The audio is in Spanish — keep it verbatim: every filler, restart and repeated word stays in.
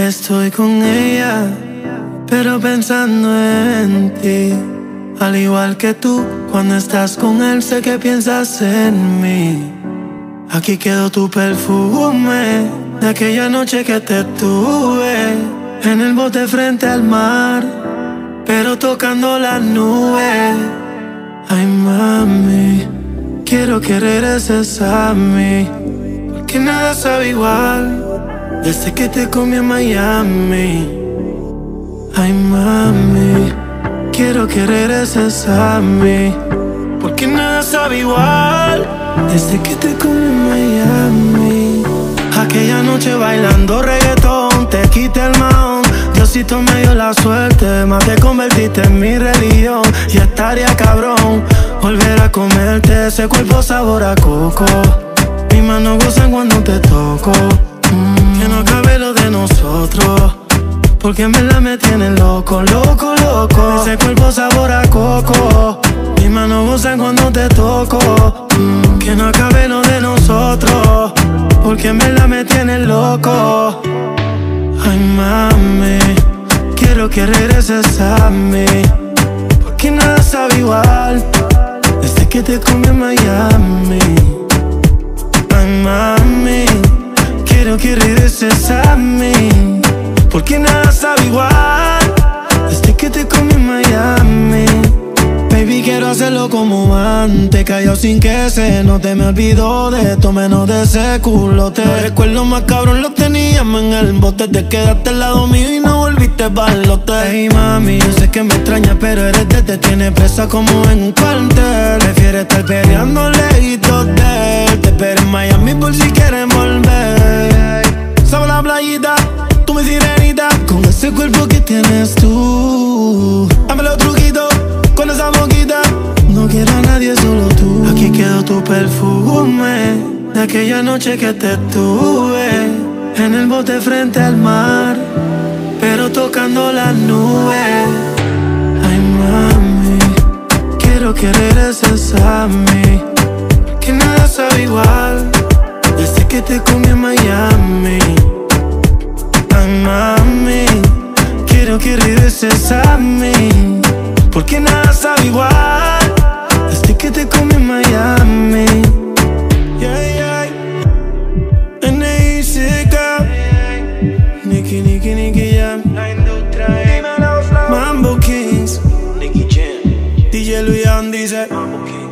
Estoy con ella, pero pensando en ti. Al igual que tú, cuando estás con él sé que piensas en mí. Aquí quedó tu perfume de aquella noche que te tuve en el bote frente al mar, pero tocando las nubes. Ay mami, quiero que regreses a mí, porque nada sabe igual desde que te comí en Miami. Ay mami, quiero que regreses a mí, porque nada sabe igual desde que te comí en Miami. Aquella noche bailando reggaetón, te quité el mahón. Diosito me dio la suerte, más te convertiste en mi religión. Y estaría cabrón volver a comerte ese cuerpo sabor a coco. Mis manos gozan cuando te toco. mm, Que no acabe lo de nosotros, porque en verdad me tienen loco, loco, loco. Ese cuerpo sabor a coco. Mis manos gozan cuando te toco. mm, Que no acabe lo de nosotros, porque en verdad me tienen loco. Ay mami, quiero que regreses a mí, porque nada sabe igual desde que te comí en Miami. Ay mami, quiero que regreses a mí, porque nada sabe igual desde que te comí en Miami. Baby, quiero hacerlo como antes, callado sin que se note. Me olvido de esto, menos de ese culote. Los recuerdos más cabrón los teníamos en el bote. Te quedaste al lado mío y no volviste pa'l Hey mami, yo sé que me extrañas, pero eres de te tiene presa como en un cuartel. Prefieres estar peleando lejitos de él. Te espero en Miami por si quieres volver. Sobre la playita, tú mi sirenita, con ese cuerpo que tienes tú. Dame los truquitos con esa boquita, no quiero a nadie, solo tú. Aquí quedó tu perfume de aquella noche que te tuve en el bote frente al mar, pero tocando las nubes. Ay mami, quiero que regreses a mí, que nada sabe igual desde que te comí en Miami. Ay mami, quiero que regreses a mí, porque nada sabe igual desde que te comí en Miami. Yeah, yeah. N I C K, Nicky, Nicky, Nicky Jam, Mambo Kings, Nicky Jam, D J Luyan dice Mambo Kings.